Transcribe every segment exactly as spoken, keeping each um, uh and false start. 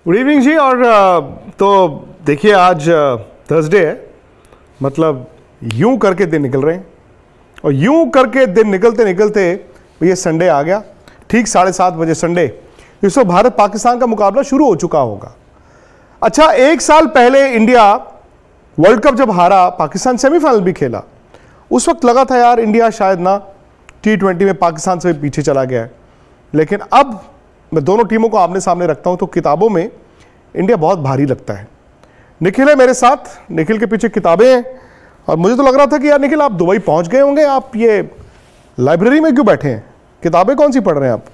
Good evening जी। और तो देखिए आज थर्सडे है, मतलब यूं करके दिन निकल रहे हैं और यूं करके दिन निकलते निकलते ये संडे आ गया। ठीक साढ़े सात बजे संडे इस वक्त भारत पाकिस्तान का मुकाबला शुरू हो चुका होगा। अच्छा, एक साल पहले इंडिया वर्ल्ड कप जब हारा, पाकिस्तान सेमीफाइनल भी खेला, उस वक्त लगा था यार इंडिया शायद ना टी ट्वेंटी में पाकिस्तान से भी पीछे चला गया है। लेकिन अब मैं दोनों टीमों को आमने सामने रखता हूं तो किताबों में इंडिया बहुत भारी लगता है। निखिल है मेरे साथ, निखिल के पीछे किताबें हैं और मुझे तो लग रहा था कि यार निखिल आप दुबई पहुंच गए होंगे, आप ये लाइब्रेरी में क्यों बैठे हैं? किताबें कौन सी पढ़ रहे हैं आप?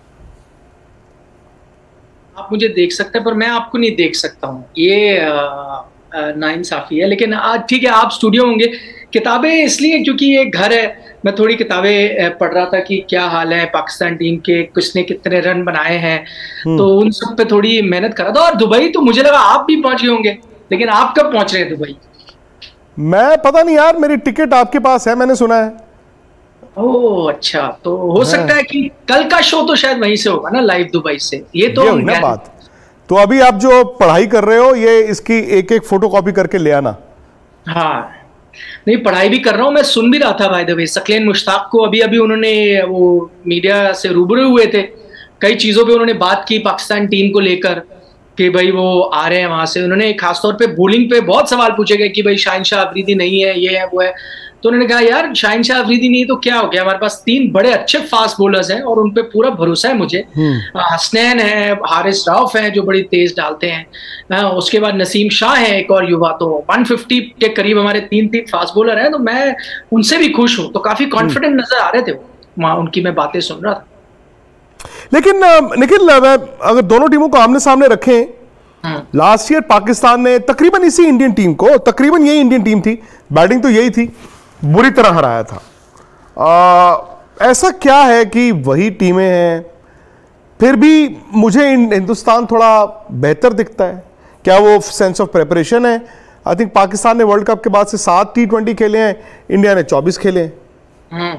आप मुझे देख सकते हैं पर मैं आपको नहीं देख सकता हूँ, ये नाइंसाफी है। लेकिन आज ठीक है, आप स्टूडियो होंगे। किताबें इसलिए क्योंकि ये घर है, मैं थोड़ी किताबें पढ़ रहा था कि क्या हाल है पाकिस्तान टीम के, किसने कितने रन बनाए हैं, तो उन सब पे थोड़ी मेहनत कर रहा था। और दुबई तो मुझे लगा आप भी पहुंच गए होंगे, लेकिन आप कब पहुंच रहे हैं दुबई? मैं पता नहीं यार, मेरी टिकट आपके पास है मैंने सुना है। ओह अच्छा, तो हो सकता है कि कल का शो तो शायद वहीं से होगा ना, लाइव दुबई से। ये तो ये ना बात। तो अभी आप जो पढ़ाई कर रहे हो ये इसकी एक एक फोटो कॉपी करके ले आना। हाँ नहीं, पढ़ाई भी कर रहा हूँ, मैं सुन भी रहा था by the way. Saqlain Mushtaq को अभी अभी उन्होंने वो मीडिया से रूबरू हुए थे, कई चीज़ों पे उन्होंने बात की पाकिस्तान टीम को लेकर कि भाई वो आ रहे हैं वहां से। उन्होंने खासतौर पे बॉलिंग पे बहुत सवाल पूछे गए कि भाई शाहिन शाह अफरीदी नहीं है, ये है वो है। तो उन्होंने कहा यार शाहिन शाह अफरीदी नहीं तो क्या हो गया, हमारे पास तीन बड़े अच्छे फास्ट बॉलर्स हैं और उन पे पूरा भरोसा है मुझे। हसनैन है, हारिस रऊफ है जो बड़ी तेज डालते हैं, उसके बाद नसीम शाह है एक और युवा। तो एक सौ पचास के करीब हमारे तीन तीन फास्ट बॉलर हैं, तो मैं उनसे भी खुश हूँ। तो काफी कॉन्फिडेंट नजर आ रहे थे वो, उनकी मैं बातें सुन रहा था। लेकिन निखिल, अगर दोनों टीमों को आमने सामने रखें, लास्ट ईयर पाकिस्तान ने तकरीबन इसी इंडियन टीम को, तकरीबन यही इंडियन टीम थी, बैटिंग तो यही थी, बुरी तरह हराया था। आ, ऐसा क्या है कि वही टीमें हैं फिर भी मुझे हिंदुस्तान थोड़ा बेहतर दिखता है? क्या वो सेंस ऑफ प्रिपरेशन है? आई थिंक पाकिस्तान ने वर्ल्ड कप के बाद से सात टी ट्वेंटी खेले हैं, इंडिया ने चौबीस खेले हैं।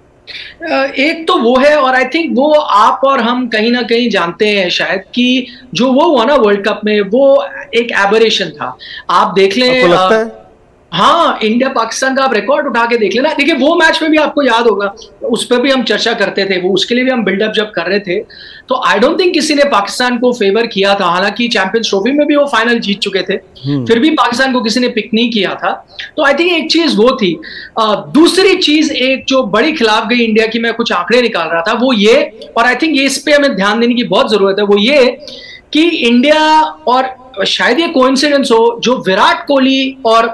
एक तो वो है, और आई थिंक वो आप और हम कहीं ना कहीं जानते हैं शायद कि जो वो हुआ ना वर्ल्ड कप में, वो एक एबरेशन था। आप देख लें, आपको लगता है? हाँ, इंडिया पाकिस्तान का आप रिकॉर्ड उठा के देख लेना। देखिए वो मैच में भी आपको याद होगा, उस पर भी हम चर्चा करते थे, वो उसके लिए भी हम बिल्डअप जब कर रहे थे, तो आई डोंट थिंक किसी ने पाकिस्तान को फेवर किया था। हालांकि चैंपियंस ट्रॉफी में भी वो फाइनल जीत चुके थे, फिर भी पाकिस्तान को किसी ने पिक नहीं किया था। तो आई थिंक एक चीज वो थी। आ, दूसरी चीज एक जो बड़ी खिलाफ गई इंडिया की, मैं कुछ आंकड़े निकाल रहा था, वो ये, और आई थिंक ये इस पे हमें ध्यान देने की बहुत जरूरत है, वो ये कि इंडिया, और शायद ये कोइंसिडेंस हो, जो विराट कोहली और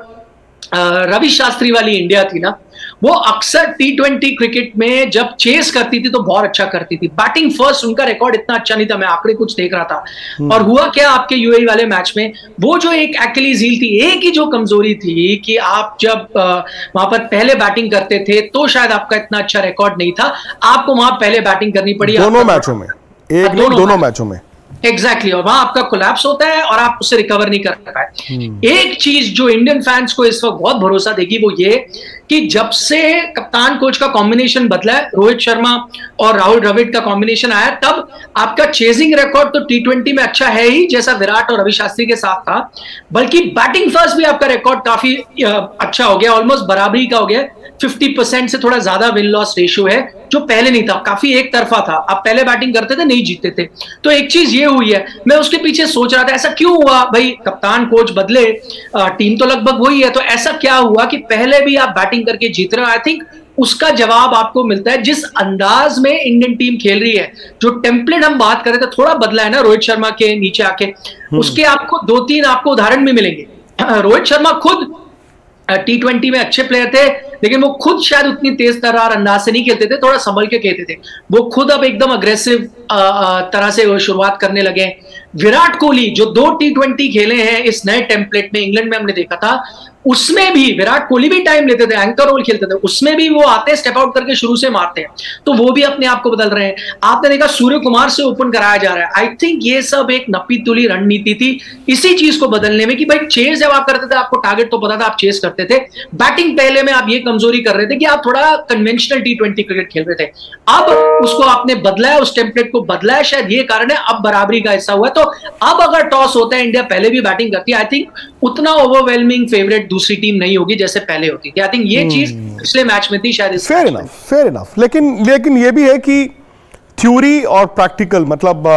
रवि शास्त्री वाली इंडिया थी ना, वो अक्सर टी ट्वेंटी क्रिकेट में जब चेस करती थी तो बहुत अच्छा करती थी। बैटिंग फर्स्ट उनका रिकॉर्ड इतना अच्छा नहीं था, मैं आंकड़े कुछ देख रहा था। और हुआ क्या आपके यूएई वाले मैच में, वो जो एक एक्चुअली हील थी, एक ही जो कमजोरी थी कि आप जब वहां पर पहले बैटिंग करते थे तो शायद आपका इतना अच्छा रिकॉर्ड नहीं था, आपको वहां पहले बैटिंग करनी पड़ी दोनों मैचों में, एक नहीं दोनों मैचों में। एग्जैक्टली exactly, और वहां आपका कोलैप्स होता है और आप उससे रिकवर नहीं कर पाए। एक चीज जो इंडियन फैंस को इस वक्त बहुत भरोसा देगी वो ये कि जब से कप्तान कोच का कॉम्बिनेशन बदला है, रोहित शर्मा और राहुल द्रविड़ का कॉम्बिनेशन आया, तब आपका चेजिंग रिकॉर्ड तो टी ट्वेंटी में अच्छा है ही, जैसा विराट और रवि शास्त्री के साथ था, बल्कि बैटिंग फर्स्ट भी आपका रिकॉर्ड काफी अच्छा हो गया, ऑलमोस्ट बराबरी का हो गया। फिफ्टी परसेंट से थोड़ा ज्यादा विन लॉस रेशियो है, जो पहले नहीं था, काफी एक तरफा था। आप पहले बैटिंग करते थे, नहीं जीतते थे। तो एक चीज ये हुई है, मैं उसके पीछे सोच रहा था ऐसा क्यों हुआ भाई, कप्तान कोच बदले, टीम तो लगभग वही है, तो ऐसा क्या हुआ कि पहले भी आप बैटिंग करके जीत रहे हो? आई थिंक उसका जवाब आपको मिलता है जिस अंदाज में इंडियन टीम खेल रही है। जो टेम्पलेट हम बात कर रहे थे थोड़ा बदला है ना रोहित शर्मा के नीचे आके, उसके आपको दो तीन आपको उदाहरण भी मिलेंगे। रोहित शर्मा खुद टी ट्वेंटी में अच्छे प्लेयर थे, लेकिन वो खुद शायद उतनी तेज तर्रार अंदाज से नहीं खेलते थे, थोड़ा संभल के खेलते थे। वो खुद अब एकदम अग्रेसिव तरह से शुरुआत करने लगे। विराट कोहली जो दो टी ट्वेंटी खेले हैं इस नए टेम्पलेट में, इंग्लैंड में हमने देखा था, उसमें भी विराट कोहली भी टाइम लेते थे, एंकर रोल खेलते थे, उसमें भी वो आते हैं स्टेप आउट करके शुरू से मारते हैं, तो वो भी अपने आप को बदल रहे हैं। आपने देखा सूर्य कुमार से ओपन कराया जा रहा है। आई थिंक ये सब एक नपी तुली रणनीति थी इसी चीज को बदलने में कि भाई चेस जब आप करते थे आपको टारगेट तो पता था, आप चेस करते थे। बैटिंग पहले में आप ये कमजोरी कर रहे थे कि आप थोड़ा कन्वेंशनल टी ट्वेंटी क्रिकेट खेल रहे थे। अब उसको आपने बदला है, उस टेम्पलेट को बदला है, शायद ये कारण है अब बराबरी का हिस्सा हुआ है। तो अब अगर टॉस होता है, इंडिया पहले भी बैटिंग करती है, आई थिंक उतना ओवरवेलमिंग फेवरेट दूसरी टीम नहीं होगी जैसे पहले होती थी। आई थिंक ये चीज पिछले मैच में थी, शायद फेयर इनफ, फेयर इनफ। लेकिन लेकिन ये भी है कि थ्योरी और प्रैक्टिकल, मतलब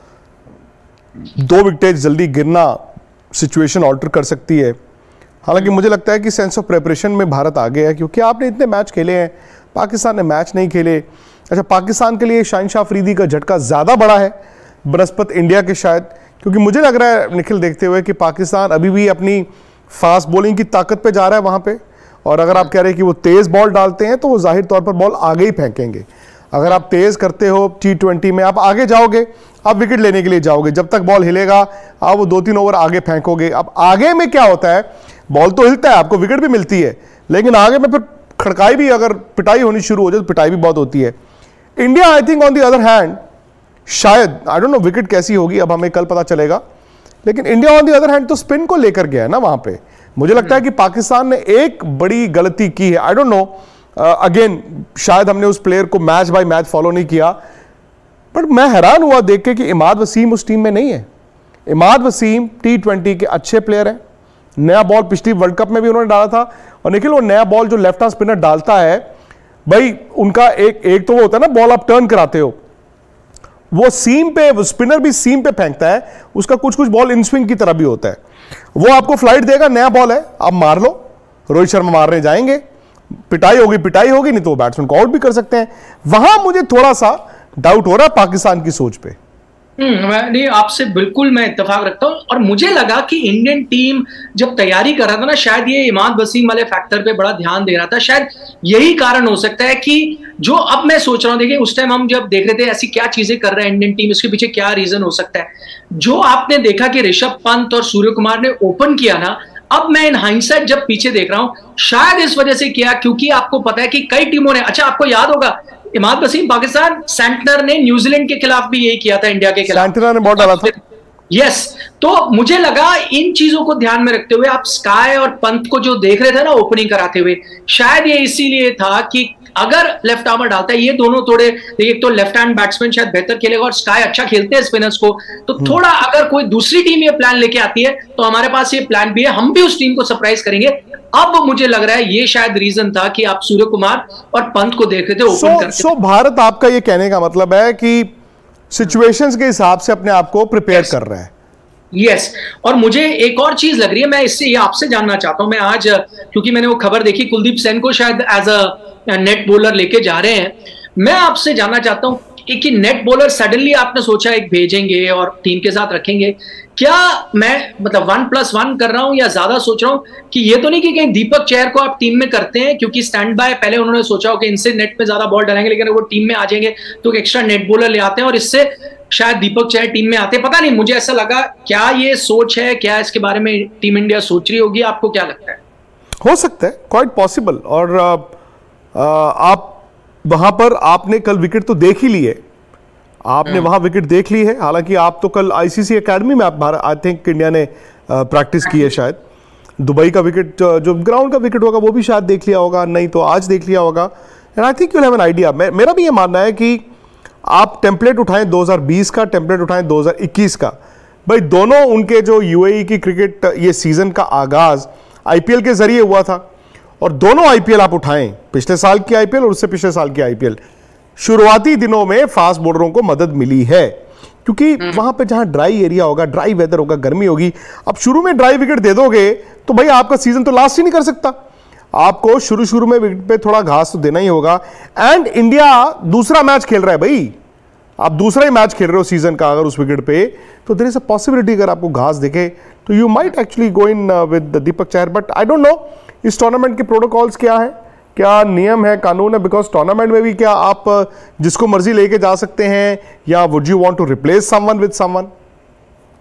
दो विकेट जल्दी गिरना सिचुएशन ऑल्टर कर सकती है। हालांकि मुझे लगता है कि सेंस ऑफ प्रिपरेशन में भारत आगे है, क्योंकि आपने इतने मैच खेले हैं, पाकिस्तान ने मैच नहीं खेले। अच्छा, पाकिस्तान के लिए शाहिन अफरीदी का झटका ज़्यादा बड़ा है बनस्पत इंडिया के शायद, क्योंकि मुझे लग रहा है निखिल देखते हुए कि पाकिस्तान अभी भी अपनी फास्ट बॉलिंग की ताकत पे जा रहा है वहाँ पे। और अगर आप कह रहे हैं कि वो तेज़ बॉल डालते हैं तो वो जाहिर तौर पर बॉल आगे ही फेंकेंगे। अगर आप तेज़ करते हो टी ट्वेंटी में, आप आगे जाओगे, आप विकेट लेने के लिए जाओगे, जब तक बॉल हिलेगा आप वो दो तीन ओवर आगे फेंकोगे। अब आगे में क्या होता है, बॉल तो हिलता है, आपको विकेट भी मिलती है, लेकिन आगे में फिर खड़काई भी, अगर पिटाई होनी शुरू हो जाए तो पिटाई भी बहुत होती है। India I think on the other hand, शायद आई डोंट नो विकेट कैसी होगी, अब हमें कल पता चलेगा, लेकिन India on the other hand तो स्पिन को लेकर गया है ना वहां पे। मुझे लगता है कि पाकिस्तान ने एक बड़ी गलती की है। आई डोंट नो, अगेन शायद हमने उस प्लेयर को मैच बाय मैच फॉलो नहीं किया, बट मैं हैरान हुआ देख के कि इमाद वसीम उस टीम में नहीं है। इमाद वसीम टी ट्वेंटी के अच्छे प्लेयर हैं, नया बॉल पिछली वर्ल्ड कप में भी उन्होंने डाला था। और निखिल, वो नया बॉल जो लेफ्ट हैंड स्पिनर डालता है भाई, उनका एक एक तो वो होता है ना, बॉल आप टर्न कराते हो, वो सीम पे, वो स्पिनर भी सीम पे फेंकता है, उसका कुछ कुछ बॉल इन स्विंग की तरह भी होता है। वो आपको फ्लाइट देगा, नया बॉल है, आप मार लो, रोहित शर्मा मारने जाएंगे, पिटाई होगी पिटाई होगी, नहीं तो वो बैट्समैन को आउट भी कर सकते हैं। वहां मुझे थोड़ा सा डाउट हो रहा है पाकिस्तान की सोच पे। हम्म नहीं, आपसे बिल्कुल मैं इत्तेफाक रखता हूं। और मुझे लगा कि इंडियन टीम जब तैयारी कर रहा था ना, शायद ये इमाद वसीम वाले फैक्टर पे बड़ा ध्यान दे रहा था। शायद यही कारण हो सकता है कि जो अब मैं सोच रहा हूं, देखिए उस टाइम हम जब देख रहे थे ऐसी क्या चीजें कर रहा है इंडियन टीम, इसके पीछे क्या रीजन हो सकता है। जो आपने देखा कि ऋषभ पंत और सूर्य कुमार ने ओपन किया ना, अब मैं इन हाइंडसाइट जब पीछे देख रहा हूं, शायद इस वजह से किया क्योंकि आपको पता है कि कई टीमों ने, अच्छा आपको याद होगा इमाद वसीम पाकिस्तान, सैंटनर ने न्यूजीलैंड के खिलाफ भी यही किया था, इंडिया के खिलाफ सैंटनर ने बहुत डाला था। यस, तो मुझे लगा इन चीजों को ध्यान में रखते हुए आप स्काई और पंत को जो देख रहे थे ना ओपनिंग कराते हुए, शायद ये इसीलिए था कि अगर लेफ्ट आर्मर डालता है, ये दोनों थोड़े, देखिए तो लेफ्ट हैंड बैट्समैन शायद बेहतर खेलेगा और स्काई अच्छा खेलते हैं स्पिनर्स को, तो थोड़ा अगर कोई दूसरी टीम ये प्लान लेके आती है तो हमारे पास ये प्लान भी है, हम भी उस टीम को सरप्राइज करेंगे। अब मुझे लग रहा है ये शायद रीजन था कि आप सूर्य कुमार और पंत को देख रहे थे ओपन so, करके। सो so भारत, आपका ये कहने का मतलब है कि सिचुएशंस के हिसाब से अपने आप को प्रिपेयर yes. कर रहा है। Yes yes. और मुझे एक और चीज लग रही है, मैं इससे ये आपसे जानना चाहता हूं। मैं आज, क्योंकि मैंने वो खबर देखी कुलदीप सेन को शायद एज अ नेट बॉलर लेके जा रहे हैं, मैं आपसे जानना चाहता हूं कि नेट बॉलर सडनली आपने सोचा एक भेजेंगे और टीम के साथ रखेंगे, क्या मैं मतलब वन प्लस वन कर रहा हूं या ज्यादा सोच रहा हूं कि ये तो नहीं कि कहीं दीपक चहर को आप टीम में करते हैं क्योंकि स्टैंड बाय पहले उन्होंने सोचा हो कि इनसे नेट में ज्यादा बॉल डालेंगे, लेकिन वो टीम में आ जाएंगे तो एक एक्स्ट्रा नेट बॉलर ले आते हैं और इससे शायद दीपक चहर टीम में आते, पता नहीं, मुझे ऐसा लगा। क्या ये सोच है, क्या इसके बारे में टीम इंडिया सोच रही होगी, आपको क्या लगता है? हो सकता है, क्वाइट पॉसिबल। और आ, आ, आप वहां पर आपने कल विकेट तो देख ही लिए, आपने वहां विकेट देख ली है। हालांकि आप तो कल आईसीसी एकेडमी में आप आई थिंक इंडिया ने प्रैक्टिस की है, शायद दुबई का विकेट जो ग्राउंड का विकेट होगा वो भी शायद देख लिया होगा, नहीं तो आज देख लिया होगा। And I think you have an idea. मेरा भी ये मानना है कि आप टेम्पलेट उठाएं दो हज़ार बीस का, टेम्पलेट उठाएं दो हज़ार इक्कीस का, भाई दोनों उनके जो यूएई की क्रिकेट ये सीजन का आगाज आईपीएल के जरिए हुआ था, और दोनों आईपीएल आप उठाएं, पिछले साल की आईपीएल और उससे पिछले साल की आईपीएल, शुरुआती दिनों में फास्ट बॉलरों को मदद मिली है, क्योंकि वहां पे जहां ड्राई एरिया होगा, ड्राई वेदर होगा, गर्मी होगी, अब शुरू में ड्राई विकेट दे दोगे तो भाई आपका सीजन तो लास्ट ही नहीं कर सकता। आपको शुरू शुरू में विकेट पे थोड़ा घास तो देना ही होगा। एंड इंडिया दूसरा मैच खेल रहा है भाई, आप दूसरा ही मैच खेल रहे हो सीजन का, अगर उस विकेट पे तो देयर इज अ पॉसिबिलिटी अगर आपको घास दिखे तो you might actually go in with Deepak Chahar. But I don't know इस टूर्नामेंट के प्रोटोकॉल्स क्या है, क्या नियम है, कानून है, बिकॉज टूर्नामेंट में भी क्या आप जिसको मर्जी लेके जा सकते हैं, या would you want to replace someone with someone?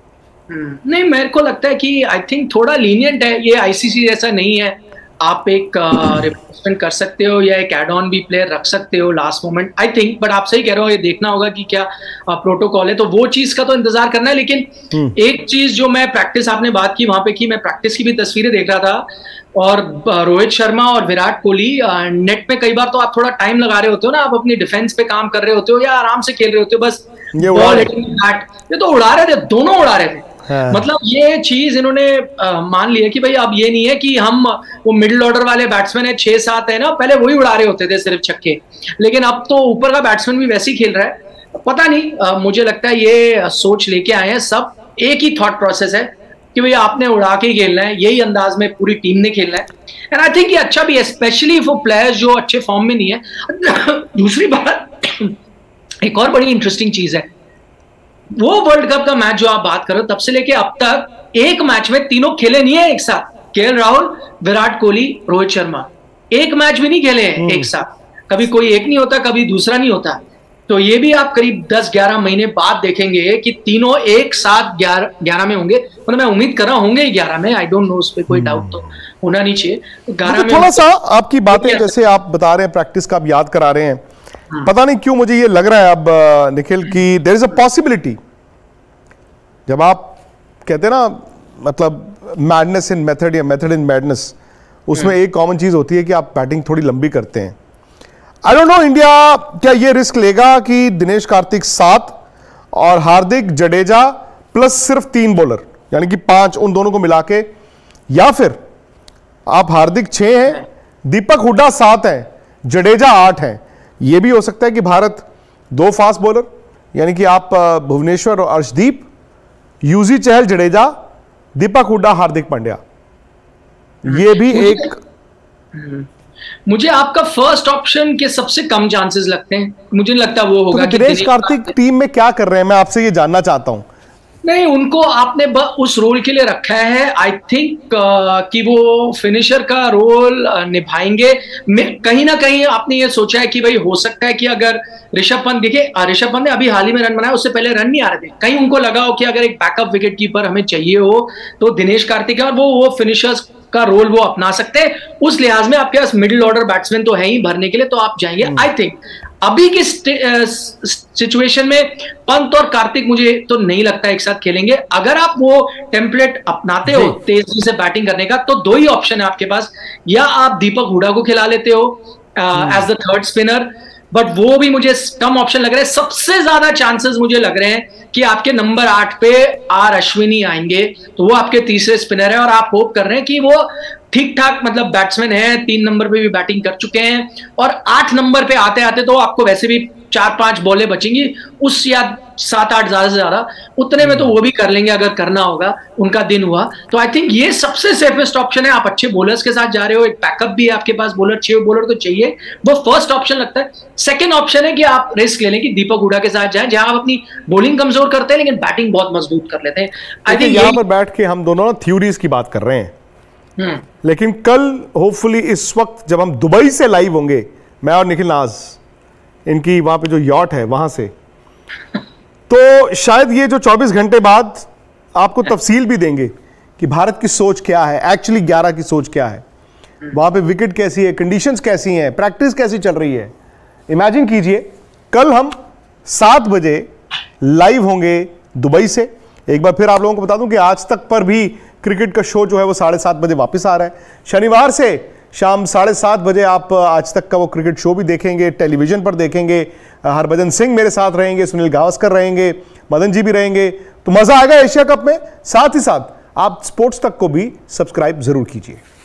नहीं, मेरे को लगता है कि आई थिंक थोड़ा लीनियंट है ये, आईसीसी जैसा नहीं है। आप एक रिप्लेसमेंट uh, कर सकते हो या एक एड ऑन भी प्लेयर रख सकते हो last moment, I think. But आप सही कह रहे हो, ये देखना होगा कि क्या प्रोटोकॉल uh, है, तो वो चीज का तो इंतजार करना है। लेकिन एक चीज जो मैं प्रैक्टिस, आपने बात की वहां पे की, मैं प्रैक्टिस की भी तस्वीरें देख रहा था, और रोहित शर्मा और विराट कोहली नेट में कई बार तो आप थोड़ा टाइम लगा रहे होते हो ना, आप अपनी डिफेंस पे काम कर रहे होते हो या आराम से खेल रहे होते हो, बस ये बॉल बैट, ये तो उड़ा रहे थे, दोनों उड़ा रहे थे। हाँ। मतलब ये चीज इन्होंने आ, मान लिया कि भाई अब ये नहीं है कि हम वो मिडिल ऑर्डर वाले बैट्समैन है, छह सात है ना, पहले वही उड़ा रहे होते थे सिर्फ छक्के, लेकिन अब तो ऊपर का बैट्समैन भी वैसे ही खेल रहा है। पता नहीं, आ, मुझे लगता है ये सोच लेके आए हैं सब, एक ही थॉट प्रोसेस है कि भाई आपने उड़ा के ही खेलना है, यही अंदाज में पूरी टीम ने खेलना है। एंड आई थिंक ये अच्छा भी है, स्पेशली फॉर प्लेयर्स जो अच्छे फॉर्म में नहीं है। दूसरी बात, एक और बड़ी इंटरेस्टिंग चीज है, वो वर्ल्ड कप का मैच जो आप बात करो, तब से लेके अब तक एक मैच में तीनों खेले नहीं है एक साथ, केएल राहुल, विराट कोहली, रोहित शर्मा, एक मैच भी नहीं खेले हैं एक साथ। कभी कोई एक नहीं होता, कभी दूसरा नहीं होता। तो ये भी आप करीब दस ग्यारह महीने बाद देखेंगे कि तीनों एक साथ ग्यारह ग्यारह में होंगे। मतलब मैं उम्मीद कर रहा होंगे ग्यारह में, आई डोंट नो, उस पर कोई डाउट तो होना नहीं चाहिए। ग्यारह में थोड़ा सा आपकी बातें जैसे आप बता रहे हैं, प्रैक्टिस का आप याद करा रहे हैं, पता नहीं क्यों मुझे ये लग रहा है अब निखिल की देयर इज अ पॉसिबिलिटी, जब आप कहते हैं ना मतलब मैडनेस इन मेथड या मेथड इन मैडनेस, उसमें एक कॉमन चीज होती है कि आप बैटिंग थोड़ी लंबी करते हैं। आई डोंट नो इंडिया क्या ये रिस्क लेगा कि दिनेश कार्तिक सात और हार्दिक जडेजा प्लस सिर्फ तीन बॉलर, यानी कि पांच, उन दोनों को मिला के, या फिर आप हार्दिक छह हैं, दीपक हुड्डा सात हैं, जडेजा आठ हैं। यह भी हो सकता है कि भारत दो फास्ट बॉलर, यानी कि आप भुवनेश्वर और अर्शदीप, यूजी चहल, जडेजा, दीपक हुड्डा, हार्दिक पांड्या, ये भी एक। मुझे आपका फर्स्ट ऑप्शन के सबसे कम चांसेस लगते हैं, मुझे लगता है वो होगा तो कि दिनेश कार्तिक टीम में क्या कर रहे हैं, मैं आपसे ये जानना चाहता हूं। नहीं, उनको आपने उस रोल के लिए रखा है, आई थिंक uh, कि वो फिनिशर का रोल uh, निभाएंगे। कहीं ना कहीं आपने ये सोचा है कि भाई हो सकता है कि अगर ऋषभ पंत, देखिए ऋषभ पंत ने अभी हाल ही में रन बनाया, उससे पहले रन नहीं आ रहे थे, कहीं उनको लगा हो कि अगर एक बैकअप विकेट कीपर हमें चाहिए हो तो दिनेश कार्तिक है, और वो वो फिनिशर्स का रोल वो अपना सकते हैं। उस लिहाज में आपके पास मिडिल ऑर्डर बैट्समैन तो है ही भरने के लिए, तो आप जाएंगे। आई थिंक अभी की सिचुएशन में पंत और कार्तिक मुझे तो नहीं लगता एक साथ खेलेंगे। अगर आप वो टेम्पलेट अपनाते हो तेजी से बैटिंग करने का, तो दो ही ऑप्शन है आपके पास, या आप दीपक हुड्डा को खिला लेते हो as the third spinner, but वो भी मुझे कम ऑप्शन लग रहा है। सबसे ज्यादा चांसेस मुझे लग रहे हैं कि आपके नंबर आठ पे आर अश्विनी आएंगे, तो वो आपके तीसरे स्पिनर है, और आप होप कर रहे हैं कि वो ठीक ठाक मतलब बैट्समैन है, तीन नंबर पे भी बैटिंग कर चुके हैं, और आठ नंबर पे आते आते तो आपको वैसे भी चार पांच बॉलें बचेंगी, उस या सात आठ ज्यादा से ज्यादा उतने में तो वो भी कर लेंगे अगर करना होगा, उनका दिन हुआ। तो आई थिंक ये सबसे सेफेस्ट ऑप्शन है। आप अच्छे बॉलर्स के साथ जा रहे हो, एक बैकअप भी है आपके पास, बॉलर छह बॉलर तो चाहिए, वो फर्स्ट ऑप्शन लगता है। सेकंड ऑप्शन है कि आप रिस्क ले लें कि दीपक हुड्डा के साथ जाएं, जहां आप अपनी बॉलिंग कमजोर करते हैं लेकिन बैटिंग बहुत मजबूत कर लेते हैं। आई थिंक यहां पर बैठ के हम दोनों थ्योरीज की बात कर रहे हैं, लेकिन कल होपफुली इस वक्त जब हम दुबई से लाइव होंगे, मैं और निखिल नाज, इनकी वहां पे जो यॉट है वहां से, तो शायद ये जो चौबीस घंटे बाद आपको तफसील भी देंगे कि भारत की सोच क्या है, एक्चुअली ग्यारह की सोच क्या है, वहां पे विकेट कैसी है, कंडीशंस कैसी हैं, प्रैक्टिस कैसी चल रही है। इमेजिन कीजिए कल हम सात बजे लाइव होंगे दुबई से। एक बार फिर आप लोगों को बता दूं कि आज तक पर भी क्रिकेट का शो जो है वो साढ़े सात बजे वापस आ रहा है। शनिवार से शाम साढ़े सात बजे आप आज तक का वो क्रिकेट शो भी देखेंगे, टेलीविजन पर देखेंगे। हरभजन सिंह मेरे साथ रहेंगे, सुनील गावस्कर रहेंगे, मदन जी भी रहेंगे, तो मजा आएगा एशिया कप में। साथ ही साथ आप स्पोर्ट्स तक को भी सब्सक्राइब जरूर कीजिए।